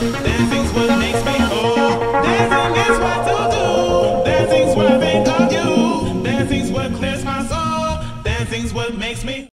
Dancing's what makes me whole. Dancing is what to do. Dancing's what I think of you. Dancing's what clears my soul. Dancing's what makes me